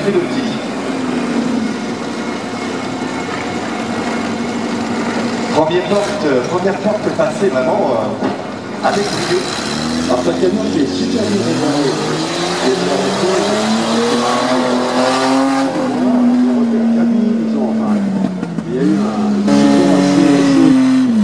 très nautique. Première porte passée vraiment avec brio. Alors, c'est un camion qui est super bien réparé. Il y a eu un support assez...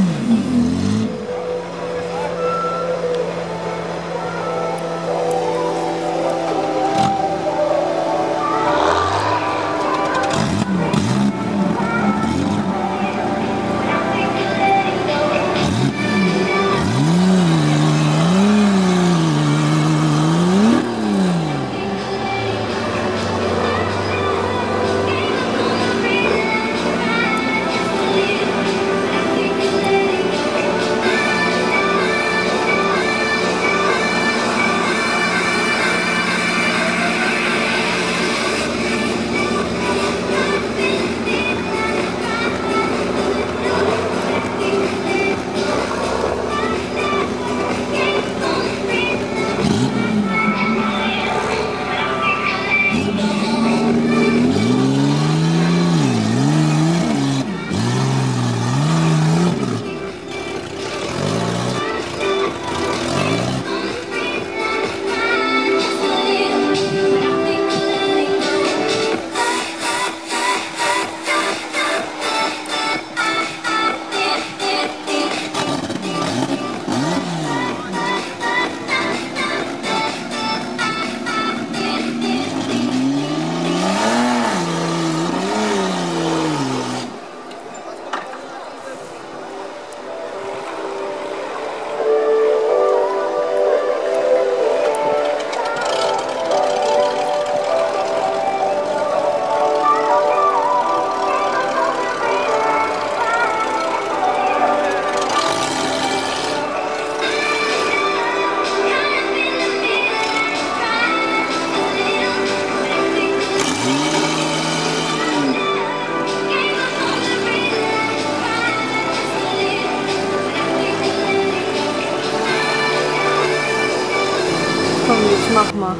Komm, jetzt mach mal.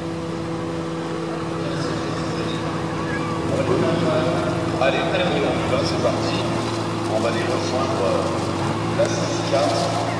Allez, très bien, c'est parti. On va les rejoindre la 6-4.